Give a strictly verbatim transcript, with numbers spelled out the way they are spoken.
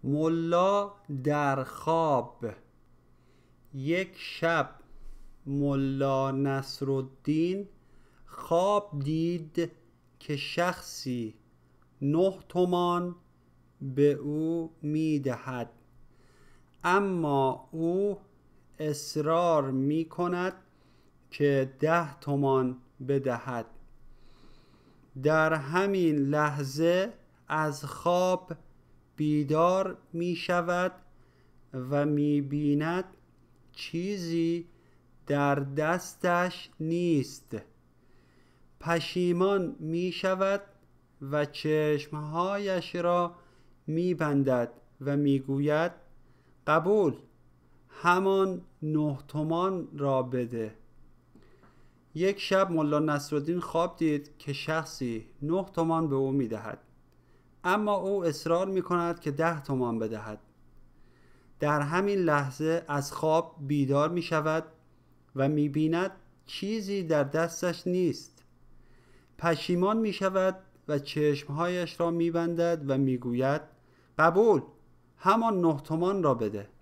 ملا در خواب. یک شب ملا نصرالدین خواب دید که شخصی نه تومان به او میدهد، اما او اصرار می کند که ده تومان بدهد. در همین لحظه از خواب بیدار می شود و می بیند چیزی در دستش نیست. پشیمان می شود و چشمهایش را می بندد و می گوید قبول، همان نه تومان را بده. یک شب ملا نصرالدین خواب دید که شخصی نه تومان به او می دهد، اما او اصرار می کند که ده تومان بدهد. در همین لحظه از خواب بیدار می شود و می بیند چیزی در دستش نیست. پشیمان می شود و چشمهایش را می بندد و می گوید قبول، همان نه تومان را بده.